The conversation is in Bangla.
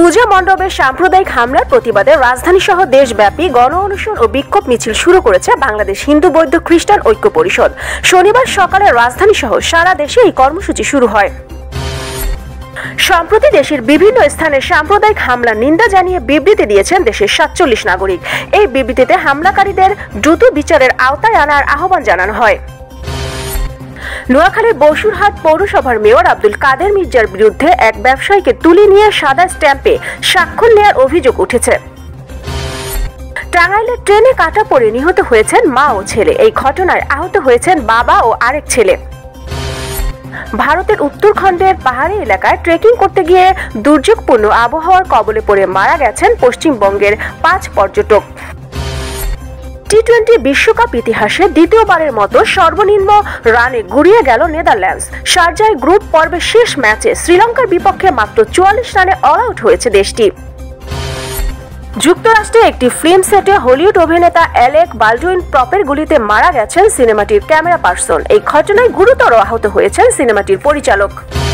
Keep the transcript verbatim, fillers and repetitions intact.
পূজা মণ্ডপে সাম্প্রদায়িক হামলার প্রতিবাদে রাজধানী সহ দেশব্যাপী গণ অনশন ও বিক্ষোভ মিছিল শুরু করেছে বাংলাদেশ হিন্দু বৌদ্ধ খ্রিস্টান ঐক্য পরিষদ। শনিবার সকালে রাজধানী সহ সারা দেশে এই কর্মসূচি শুরু হয়। সম্প্রতি দেশের বিভিন্ন স্থানে সাম্প্রদায়িক হামলার নিন্দা জানিয়ে বিবৃতি দিয়েছেন দেশের সাতচল্লিশ নাগরিক। এই বিবৃতিতে হামলাকারীদের দ্রুত বিচারের আওতায় আনার আহ্বান জানানো হয়। নোয়াখালীর বসুরহাট পৌরসভার মেয়র আব্দুল কাদের মির্জার বিরুদ্ধে এক ব্যবসায়ীকে তুলে নিয়ে সাদা স্ট্যাম্পে স্বাক্ষর নেওয়ার অভিযোগ উঠেছে। টাঙ্গাইলে ট্রেনে কাটা পড়ে নিহত হয়েছেন মা ও ছেলে। এই ঘটনায় আহত হয়েছেন বাবা ও আরেক ছেলে। ভারতের উত্তরাখণ্ডের পাহাড়ি এলাকায় ট্রেকিং করতে গিয়ে দুর্যোগপূর্ণ আবহাওয়ার কবলে পড়ে মারা গেছেন পশ্চিমবঙ্গের পাঁচ পর্যটক। টি টোয়েন্টি বিশ্বকাপ ইতিহাসে দ্বিতীয়বারের মতো সর্বনিম্ন রানে গুড়িয়ে গেল নেদারল্যান্ডস। শারজায় গ্রুপ পর্বের শেষ ম্যাচে শ্রীলঙ্কার বিপক্ষে মাত্র চুয়াল্লিশ রানে অল আউট হয়েছে দেশটি। যুক্তরাষ্ট্রে একটি ফিল্ম সেটে হলিউড অভিনেতা অ্যালেক বালডুইন প্রপের গুলিতে মারা গেছেন সিনেমাটির ক্যামেরা পার্সন। এই ঘটনায় গুরুতর আহত হয়েছেন সিনেমাটির পরিচালক।